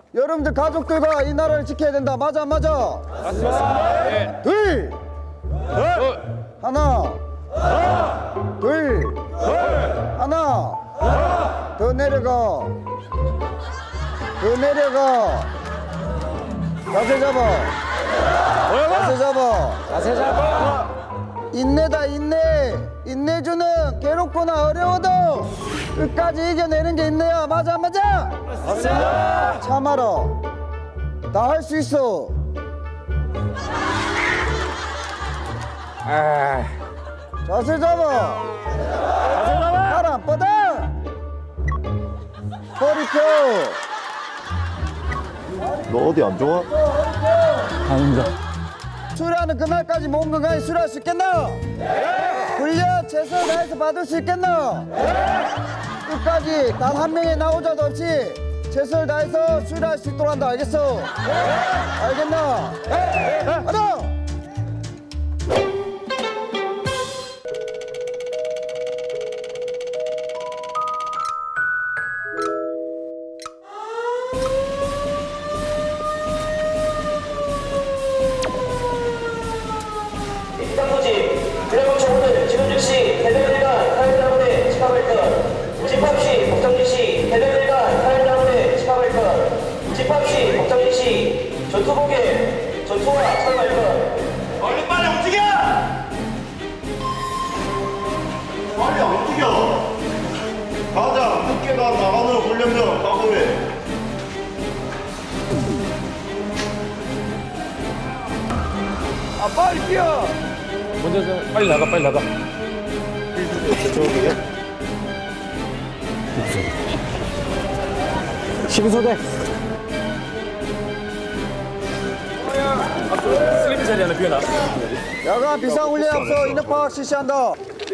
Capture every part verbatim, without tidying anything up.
여러분들 가족들과 이 나라를 지켜야 된다. 맞아, 맞아. 맞습니다. 네. 둘, 둘, 하나, 둘, 하나, 더 내려가, 더 내려가. 자세 잡아. 자세 잡아. 자세 잡아. 인내다, 인내. 인내주는 괴롭거나 어려워도 끝까지 이겨내는 게 인내야. 맞아, 맞아. 맞습니다. 참아라. 나 할 수 있어. 아, 자세 잡아. 자세 잡아. 팔 안 뻗어. 허리 펴. 너 어디 안 좋아? 아닙니다. 수련하는 그날까지 몸 건강히 수련할 수 있겠나? 훈련 최선을 다해서 받을 수 있겠나? 끝까지 단 한 명의 나오자도 없이 최선을 다해서 수련할 수 있도록 한다. 알겠어? 알겠나? 하나! 입당부지 드래곤 청구는 지금 즉시 해병대가 사회자원에 집합할 것. 집합 시 법정지 시 해병대가 사회자원에 집합할 것. 집합 시 법정지 시 전투복에 전투와 철할 것. 빨리 빨리 움직여! 빨리 안 움직여! 가자! 늦게가 나가는 훈련병 각오해. 아, 빨리 뛰어. 먼저 좀 빨리 나가, 빨리 나가. 십이 소대. 슬리피 자리 하나 비워놔. 야간 비상훈련 앞서 인력 파악 실시한다.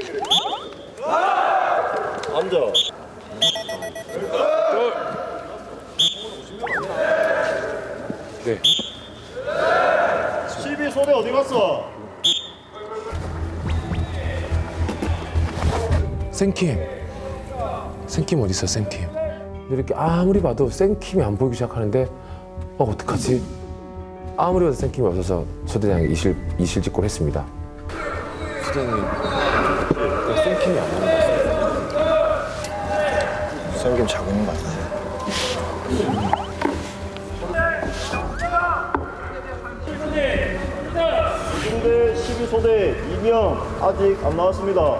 앉아. 네. 십이 소대 어디 갔어? 생킴. 생킴 어디 있어, 생킴. 이렇게 아무리 봐도 생킴이 안 보이기 시작하는데 어, 어떡하지? 아무리 봐도 생킴이 없어서 소대장이 이실, 이실직고를 했습니다. 소대장님, 왜 생킴이 안 오는 것 같아요? 생김 자고 있는 것 같은데. 군대 십이 소대 이명 아직 안 나왔습니다.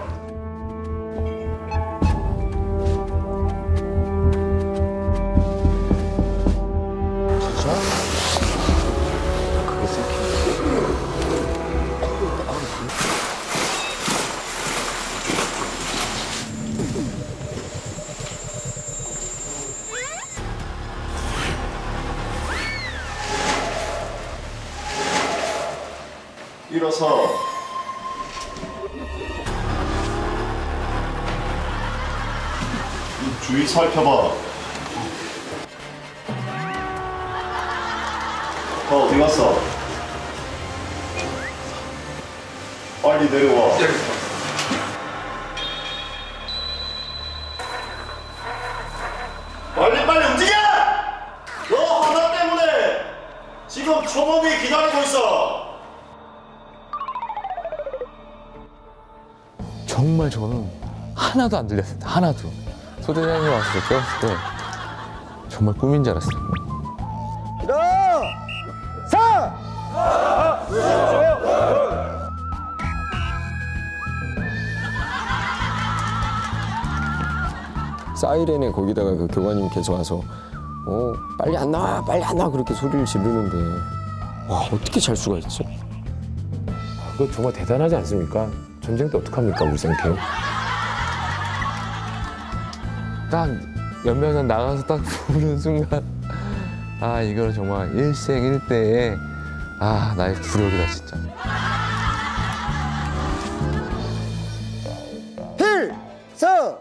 일어서 이 주위 살펴봐. 너 어디 갔어? 빨리 내려와. 빨리 빨리 움직여! 너 하나 때문에 지금 초범이 기다리고 있어. 정말 저는 하나도 안 들렸습니다. 하나도. 소대장님 와서 저 깨웠을 때 정말 꿈인 줄 알았어요. 일어서! 사이렌에 거기다가 그 교관님 계속 와서 어 빨리 안 나와 빨리 안 나와 그렇게 소리를 지르는데 와 어떻게 잘 수가 있지? 그거 정말 대단하지 않습니까? 전쟁 때 어떡합니까, 우리 생캠? 딱 연명장 나가서 딱 보는 순간 아 이거는 정말 일생일대의 아 나의 부력이다 진짜. 필서!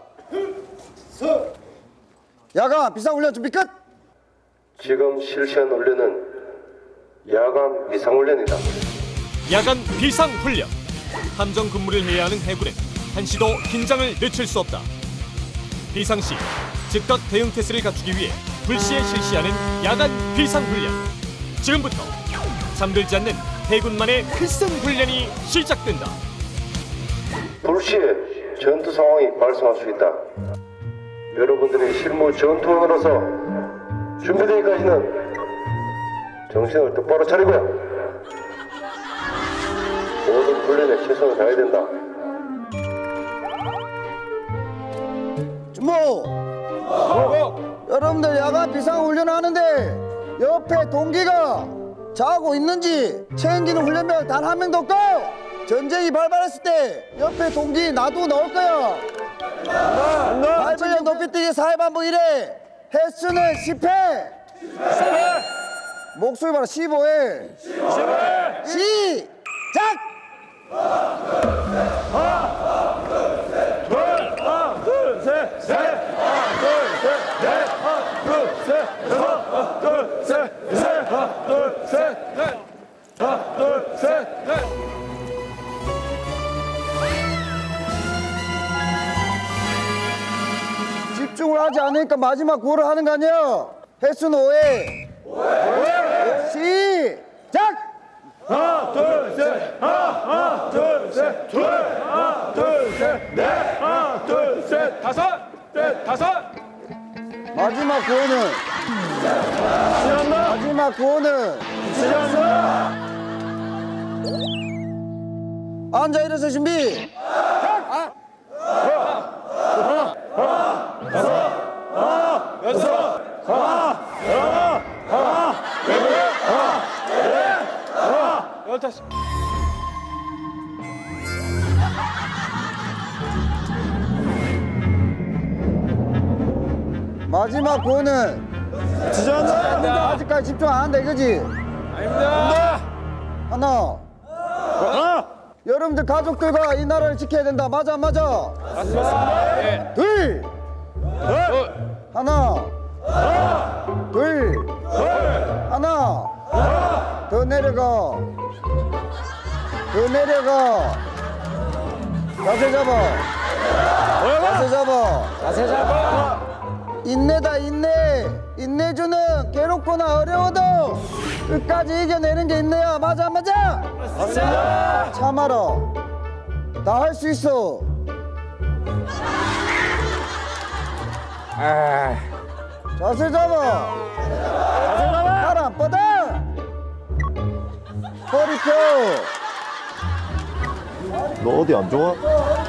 야간 비상훈련 준비 끝! 지금 실시한 훈련은 야간 비상훈련이다. 야간 비상훈련. 함정 근무를 해야 하는 해군은 한시도 긴장을 늦출 수 없다. 비상시 즉각 대응 태세를 갖추기 위해 불시에 실시하는 야간 비상훈련. 지금부터 잠들지 않는 해군만의 필승 훈련이 시작된다. 불시에 전투 상황이 발생할 수 있다. 여러분들이 실무 전투원으로서 준비되기까지는 정신을 똑바로 차리고요. 모든 훈련에 최선을 다해야 된다. 주모! 여러분들 야간 비상훈련 하는데 옆에 동기가 자고 있는지 챙기는 훈련병 단 한 명도 없고 전쟁이 발발했을 때 옆에 동기 놔두고 나올 거야. 발전력 높이뛰기 사회 반복 일 회 횟수는 십 회 목소리 봐라 십오 회 시작! 집중을 하지 않으니까 마지막 구호를 하는 거 아니야? 횟수는 오 회 시작! 하나 둘셋 하나 둘셋 둘 하나 둘셋넷 하나 둘셋 다섯 넷 다섯. 마지막 구호는 마지막 구호는 앉아 일어서 준비. 마지막 구호는 지정한다. 아직까지 집중 안 한다 이거지? 아닙니다. 하나. 하나. 여러분들 가족들과 이 나라를 지켜야 된다. 맞아 안 맞아? 맞습니다. 예. 둘. 둘. 하나. 둘. 하나. 더 내려가. 더 내려가. 자세 잡아. 자세 잡아. 자세 잡아. 인내다 인내. 인내주는 괴롭거나 어려워도 끝까지 이겨내는 게 인내야. 맞아 안 맞아? 맞습니다. 참아라. 나 할 수 있어. 아. 자세 잡아. 자세 잡아. 팔 안 뻗어. 허리 펴. 너 어디 안 좋아?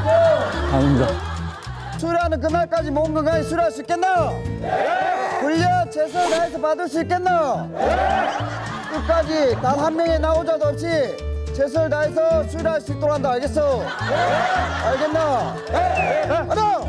수료하는 그날까지 몸 건강히 수료할 수 있겠나? 훈련 최선을 다해서 받을 수 있겠나? 끝까지 단 한 명의 나오자도 없이 최선을 다해서 수료할 수 있도록 한다. 알겠어? 알겠나? 하나!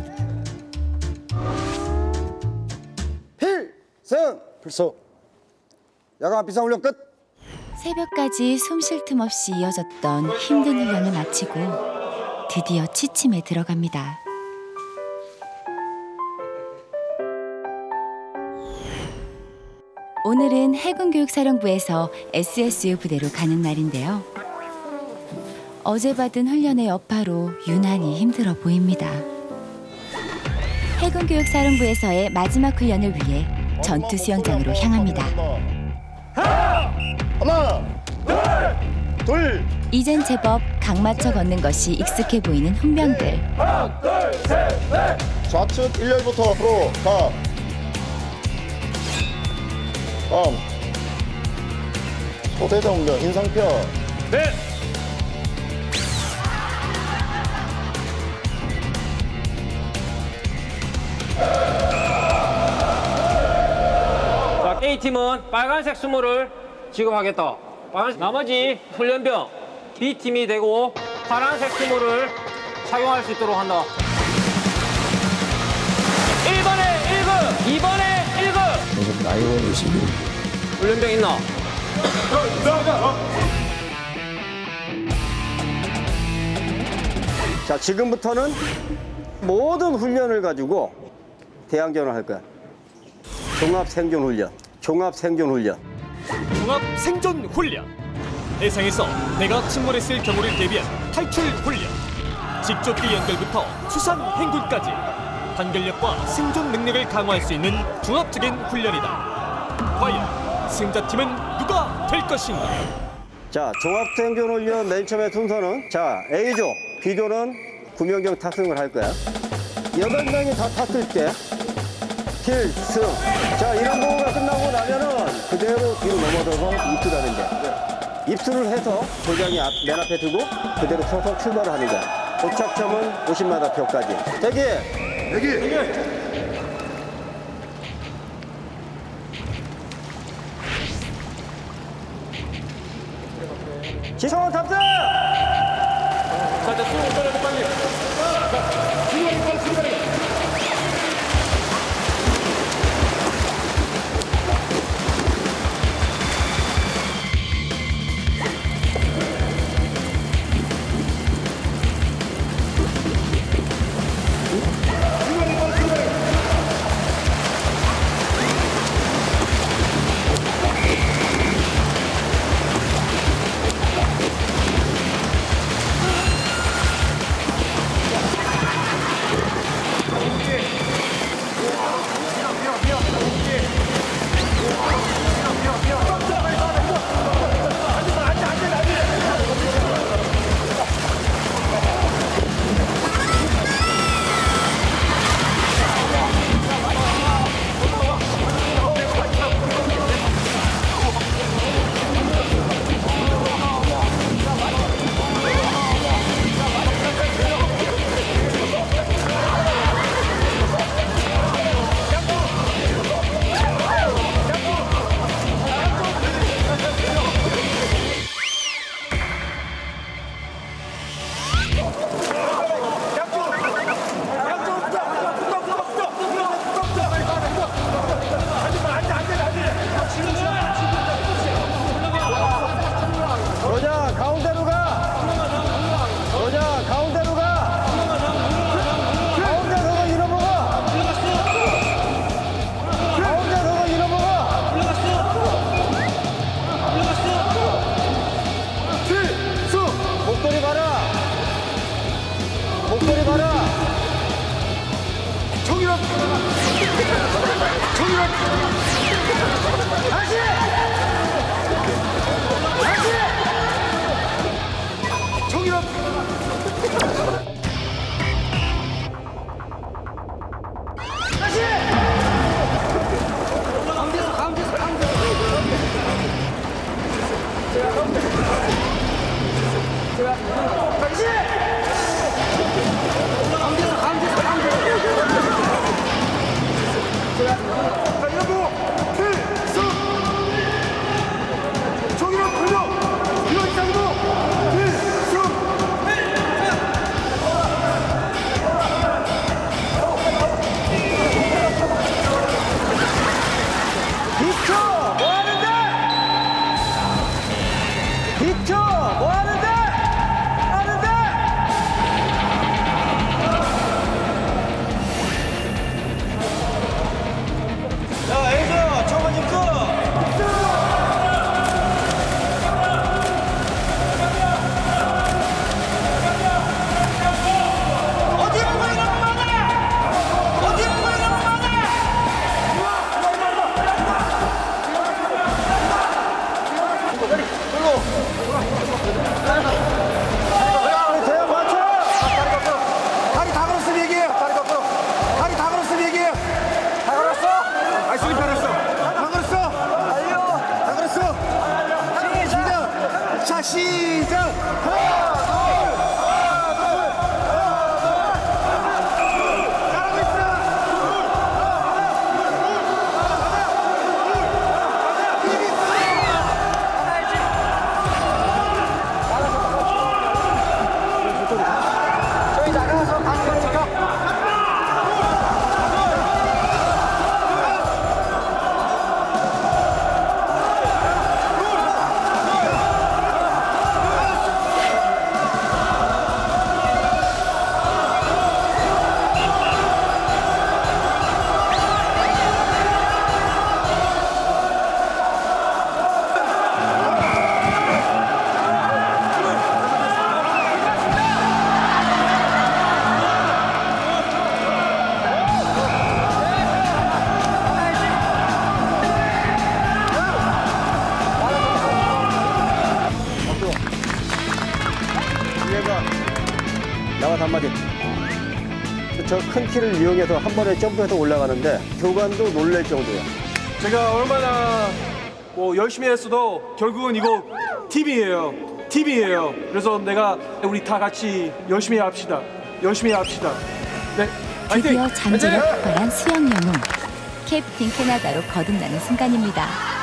필승! 필승! 야간 비상훈련 끝! 새벽까지 숨 쉴 틈 없이 이어졌던 힘든 훈련을 마치고 드디어 취침에 들어갑니다. 오늘은 해군교육사령부에서 에스에스유 부대로 가는 날인데요. 어제 받은 훈련의 여파로 유난히 힘들어 보입니다. 해군교육사령부에서의 마지막 훈련을 위해 전투 수영장으로 향합니다. 하나, 둘, 둘. 이젠 제법 각 맞춰 걷는 것이 익숙해 보이는 훈병들. 하나, 둘, 셋, 넷. 좌측 일 열부터 앞으로 가. 다음. 소대장 훈련 인상펴. 넷. 자, A팀은 빨간색 수모를 지급하겠다. 빨간색, 나머지 훈련병 B팀이 되고 파란색 수모를 착용할 수 있도록 한다. 일 번에 일 급, 이 번에 일 급. 나이원 의식이 훈련병 있나? 자, 지금부터는 모든 훈련을 가지고 대항전을 할 거야. 종합 생존 훈련, 종합 생존 훈련. 종합 생존 훈련. 해상에서 내가 침몰했을 경우를 대비한 탈출 훈련. 직접기 연결부터 수상 행군까지 단결력과 생존 능력을 강화할 수 있는 종합적인 훈련이다. 과연 승자팀은 누가 될 것인가? 자, 종합생존훈련 맨 처음에 순서는 자, A조, B조는 구명정 탑승을 할 거야. 여덟 명이 다 탔을 때 필승. 자, 이런 보고가 끝나고 나면은 그대로 뒤로 넘어져서 입수하는 거야. 입수를 해서 도장이 앞, 맨 앞에 두고 그대로 서서 출발을 하는 거야. 도착점은 오십만 표까지. 대기! 대기! 대기! 지성원 탑승! 자, 자, 수영 떨어져 빨리. 자, 수영이 빨리, 수영이. 자, 나와서 한마디. 저 큰 키를 이용해서 한 번에 점프해서 올라가는데 교관도 놀랄 정도야. 제가 얼마나 뭐 열심히 했어도 결국은 이거 팀이에요. 팀이에요. 그래서 내가 우리 다 같이 열심히 합시다. 열심히 합시다. 네. 드디어 잔재가 폭발한 수영 영웅. 캡틴 캐나다로 거듭나는 순간입니다.